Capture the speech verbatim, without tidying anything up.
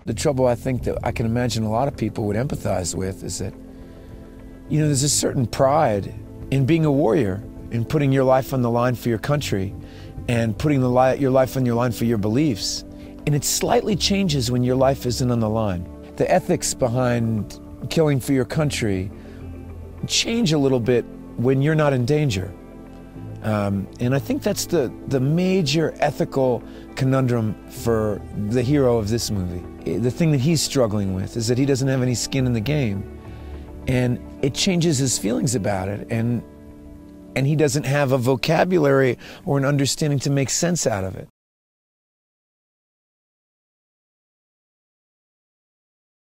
The trouble I think that I can imagine a lot of people would empathize with is that, you know, there's a certain pride in being a warrior, in putting your life on the line for your country and putting the li your life on your line for your beliefs. And it slightly changes when your life isn't on the line. The ethics behind killing for your country change a little bit when you're not in danger. Um, and I think that's the, the major ethical conundrum for the hero of this movie. The thing that he's struggling with is that he doesn't have any skin in the game. And it changes his feelings about it. And, and he doesn't have a vocabulary or an understanding to make sense out of it.